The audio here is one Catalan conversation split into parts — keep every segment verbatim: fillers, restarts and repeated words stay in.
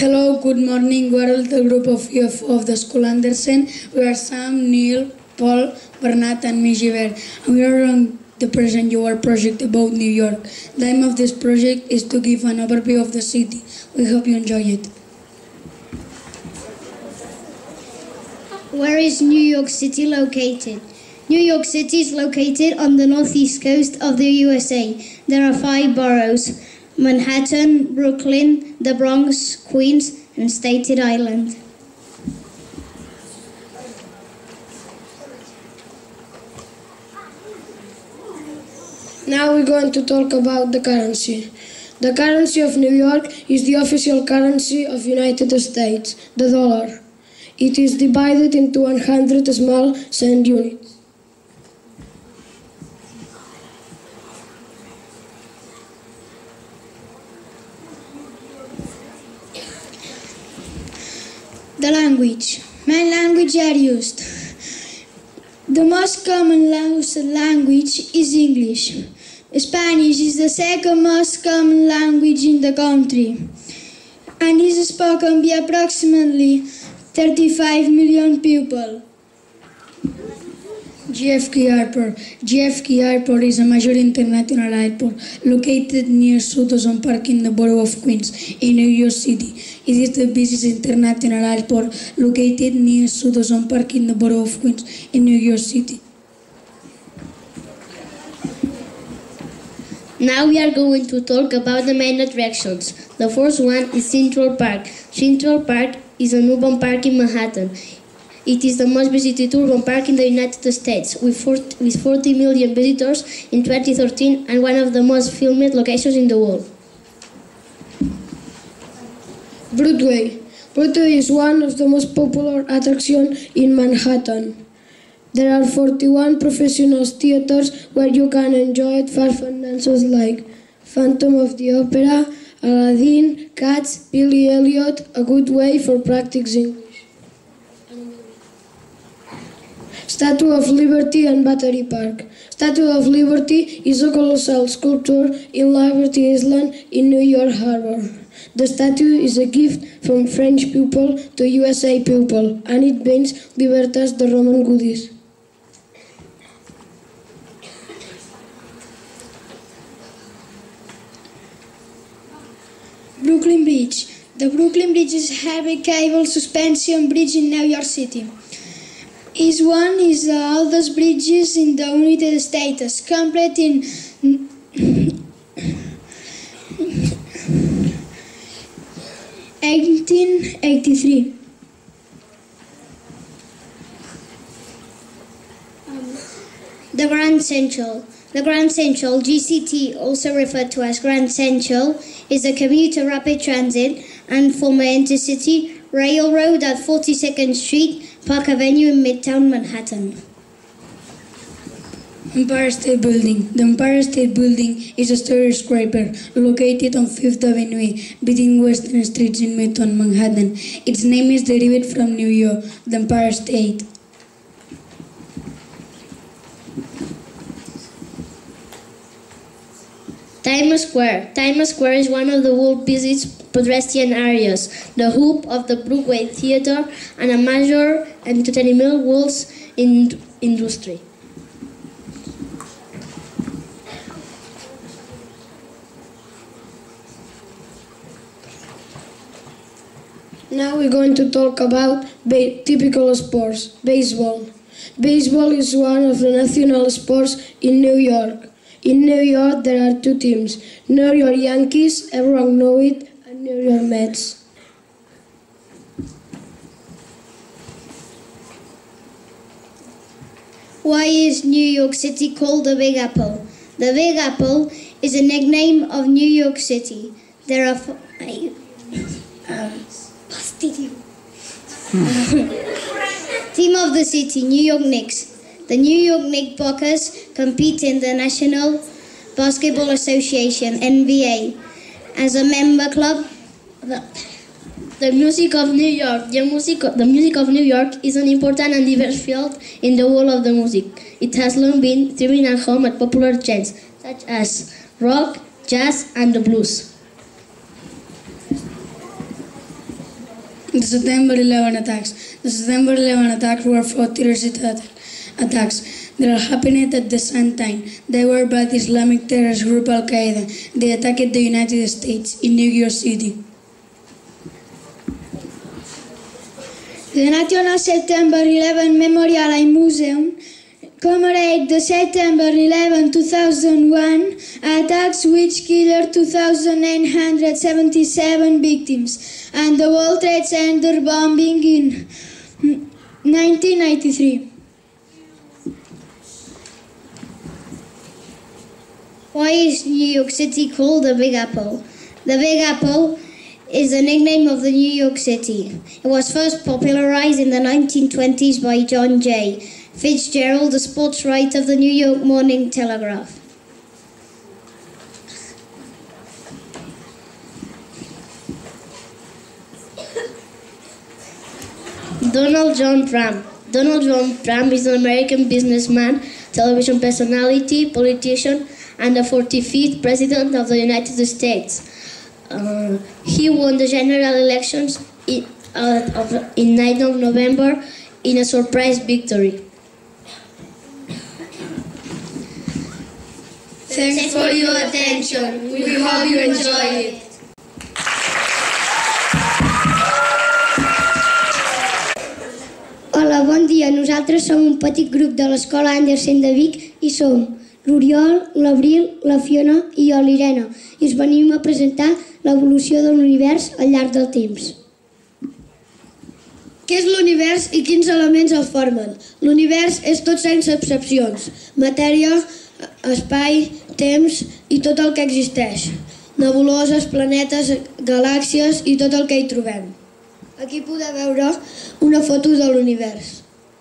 Hello, good morning. We are the group of U F O of the school Andersen. We are Sam, Neil, Paul, Bernat and Mijiver. And we are on the present your project about New York. The aim of this project is to give an overview of the city. We hope you enjoy it. Where is New York City located? New York City is located on the northeast coast of the U S A. There are five boroughs: Manhattan, Brooklyn, the Bronx, Queens, and Staten Island. Now we're going to talk about the currency. The currency of New York is the official currency of United States, the dollar. It is divided into one hundred small cent units. The language. Main language are used. The most common language is English. Spanish is the second most common language in the country and is spoken by approximately thirty-five million people. J F K Airport. J F K Airport is a major international airport located near Sutton Park in the borough of Queens in New York City. It is the busiest international airport located near Sutton Park in the borough of Queens in New York City. Now we are going to talk about the main attractions. The first one is Central Park. Central Park is an urban park in Manhattan. It is the most visited urban park in the United States, with forty million visitors in twenty thirteen and one of the most filmed locations in the world. Broadway. Broadway is one of the most popular attractions in Manhattan. There are forty-one professional theaters where you can enjoy fast-food dances like Phantom of the Opera, Aladdin, Cats, Billy Elliot, a good way for practicing English. Statue of Liberty and Battery Park. Statue of Liberty is a colossal sculpture in Liberty Island in New York Harbor. The statue is a gift from French people to U S A people, and it means Libertas, the Roman goddess. Brooklyn Bridge. The Brooklyn Bridge is a heavy cable suspension bridge in New York City. Is one is the oldest bridges in the United States, complete in eighteen eighty-three. The Grand Central. The Grand Central, G C T, also referred to as Grand Central, is a commuter rapid transit and former intercity railroad at forty-second Street, Park Avenue in Midtown Manhattan. Empire State Building. The Empire State Building is a skyscraper located on Fifth Avenue between Western Streets in Midtown Manhattan. Its name is derived from New York, the Empire State. Times Square. Times Square is one of the world's busiest pedestrian areas, the hub of the Broadway Theater, and a major entertainment world's in industry. Now we're going to talk about typical sports. Baseball. Baseball is one of the national sports in New York. In New York, there are two teams, New York Yankees, everyone knows it, and New York Mets. Why is New York City called the Big Apple? The Big Apple is a nickname of New York City. There are five, um, team of the city, New York Knicks. The New York Knickerbockers compete in the National Basketball Association, N B A, as a member club. The, the music of New York. The music, the music of New York is an important and diverse field in the world of the music. It has long been thriving at home at popular genres such as rock, jazz, and the blues. The September eleventh attacks. The September eleventh attacks were four terrorist attacks that are happening at the same time. They were by the Islamic terrorist group Al-Qaeda. They attacked the United States in New York City. The National September eleventh Memorial and Museum commemorates the September eleventh two thousand one attacks which killed two thousand nine hundred seventy-seven victims and the World Trade Center bombing in nineteen ninety-three. Why is New York City called the Big Apple? The Big Apple is the nickname of the New York City. It was first popularized in the nineteen twenties by John J. Fitzgerald, the sports writer of the New York Morning Telegraph. Donald John Trump. Donald John Trump is an American businessman, television personality, politician, and the forty-fifth President of the United States. Uh, he won the general elections in, uh, of, in ninth of November in a surprise victory. Thanks for your attention. We hope you enjoy it. Hola, bon dia. Nosaltres som un petit grup de l'Escola Andersen de Vic i som l'Oriol, l'Abril, la Fiona i jo, l'Irene, i us venim a presentar l'evolució de l'univers al llarg del temps. Què és l'univers i quins elements el formen? L'univers és tot sense excepcions: matèria, espai, temps i tot el que existeix. Nebuloses, planetes, galàxies i tot el que hi trobem. Aquí podeu veure una foto de l'univers.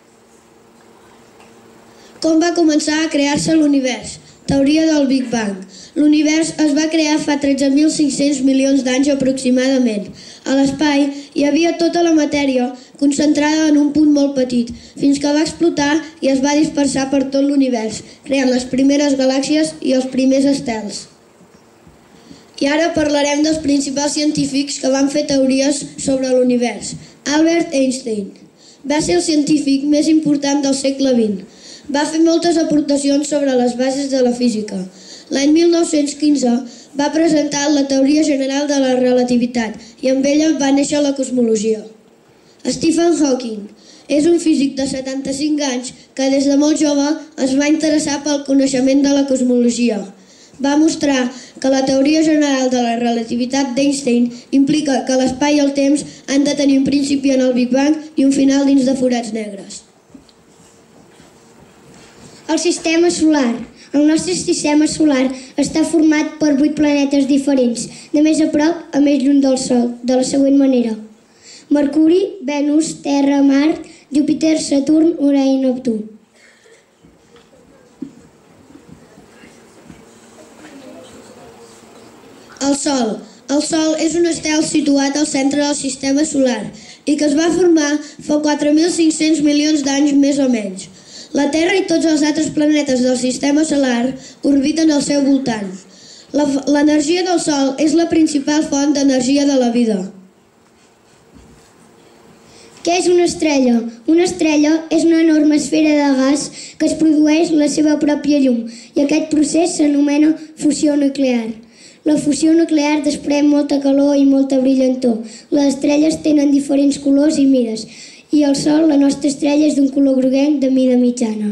Com va començar a crear-se l'univers? Teoria del Big Bang. L'univers es va crear fa tretze mil cinc-cents milions d'anys aproximadament. A l'espai hi havia tota la matèria concentrada en un punt molt petit, fins que va explotar i es va dispersar per tot l'univers, creant les primeres galàxies i els primers estels. I ara parlarem dels principals científics que van fer teories sobre l'univers. Albert Einstein va ser el científic més important del segle vint. Va fer moltes aportacions sobre les bases de la física. L'any mil nou-cents quinze va presentar la teoria general de la relativitat i amb ella va néixer la cosmologia. Stephen Hawking és un físic de setanta-cinc anys que des de molt jove es va interessar pel coneixement de la cosmologia. Va mostrar que la teoria general de la relativitat d'Einstein implica que l'espai i el temps han de tenir un principi en el Big Bang i un final dins de forats negres. El sistema solar. El nostre sistema solar està format per vuit planetes diferents, de més a prop a més lluny del Sol, de la següent manera: Mercuri, Venus, Terra, Mart, Júpiter, Saturn, Urà i Neptú. El Sol. El Sol és un estel situat al centre del sistema solar i que es va formar fa quatre mil cinc-cents milions d'anys més o menys. La Terra i tots els altres planetes del sistema solar orbiten al seu voltant. L'energia del Sol és la principal font d'energia de la vida. Què és una estrella? Una estrella és una enorme esfera de gas que es produeix la seva pròpia llum i aquest procés s'anomena fusió nuclear. La fusió nuclear desprèn molta calor i molta brillantor. Les estrelles tenen diferents colors i mides i el Sol, la nostra estrella, és d'un color groguenc de mida mitjana.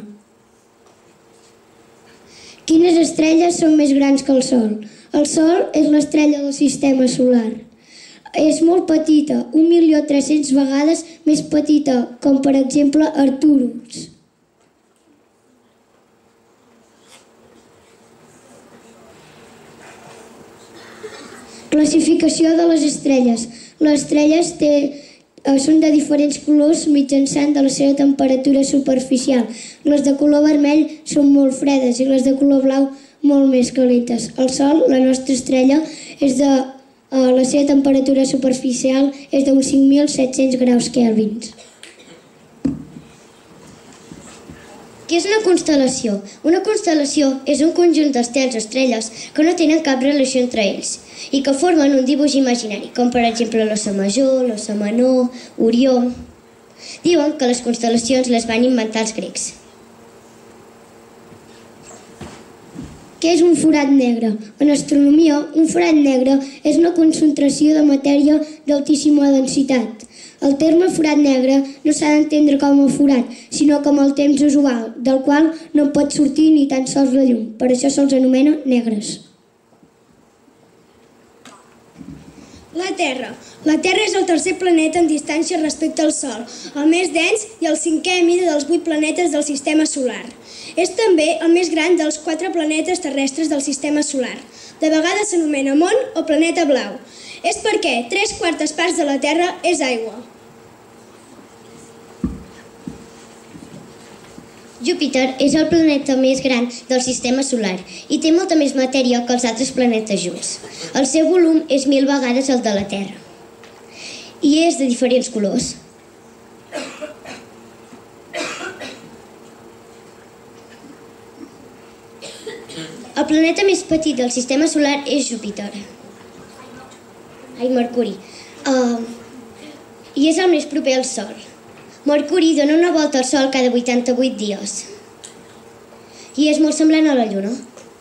Quines estrelles són més grans que el Sol? El Sol és l'estrella del sistema solar. És molt petita, un milió tres-cents vegades més petita, com per exemple Arcturus. Classificació de les estrelles. Les estrelles té, són de diferents colors mitjançant de la seva temperatura superficial. Les de color vermell són molt fredes i les de color blau molt més calentes. El Sol, la nostra estrella, és de, eh, la seva temperatura superficial és d'uns cinc mil set-cents graus Kelvins. Què és una constel·lació? Una constel·lació és un conjunt d'estels o estrelles que no tenen cap relació entre ells i que formen un dibuix imaginari, com per exemple l'Óssa Major, l'Óssa Menor, Orió. Diuen que les constel·lacions les van inventar els grecs. Què és un forat negre? En astronomia, un forat negre és una concentració de matèria d'altíssima densitat. El terme forat negre no s'ha d'entendre com a forat, sinó com el temps usual, del qual no pot sortir ni tan sols la llum. Per això se'ls anomena negres. La Terra. La Terra és el tercer planeta en distància respecte al Sol, el més dens i el cinquè a mida dels vuit planetes del sistema solar. És també el més gran dels quatre planetes terrestres del sistema solar. De vegades s'anomena món o planeta blau. És perquè tres quartes parts de la Terra és aigua. Júpiter és el planeta més gran del sistema solar i té molta més matèria que els altres planetes junts. El seu volum és mil vegades el de la Terra i és de diferents colors. El planeta més petit del sistema solar és Júpiter. Ai, Mercuri. Uh, I és el més proper al Sol. Mercuri dona una volta al Sol cada vuitanta-vuit dies. I és molt semblant a la Lluna.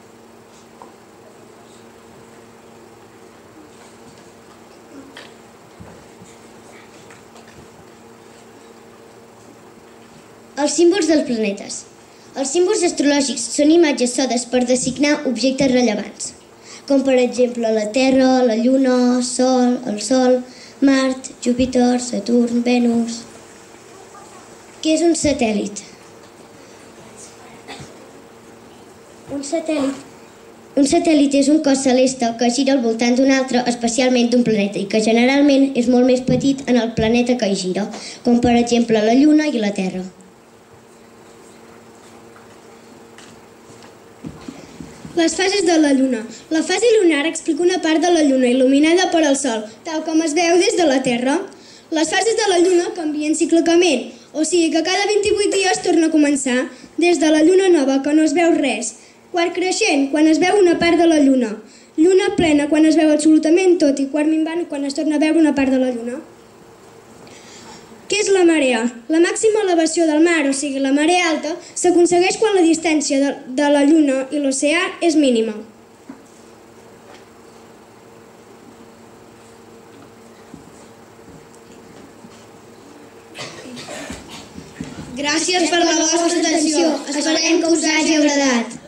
Els símbols dels planetes. Els símbols astrològics són imatges sodes per designar objectes rellevants, com per exemple la Terra, la Lluna, Sol, el Sol, Mart, Júpiter, Saturn, Venus. Què és un satèl·lit? Un satèl·lit. Un satèl·lit és un cos celeste que gira al voltant d'un altre, especialment d'un planeta, i que generalment és molt més petit en el planeta que hi gira, com per exemple la Lluna i la Terra. Les fases de la Lluna. La fase lunar explica una part de la Lluna il·luminada per al Sol, tal com es veu des de la Terra. Les fases de la Lluna canvien cíclicament, o sigui que cada vint-i-vuit dies torna a començar, des de la Lluna nova, que no es veu res. Quart creixent, quan es veu una part de la Lluna. Lluna plena, quan es veu absolutament tot, i quart minvant, quan es torna a veure una part de la Lluna. Què és la marea? La màxima elevació del mar, o sigui la marea alta, s'aconsegueix quan la distància de, de la Lluna i l'oceà és mínima. Gràcies per la vostra atenció. Esperem que us hagi agradat.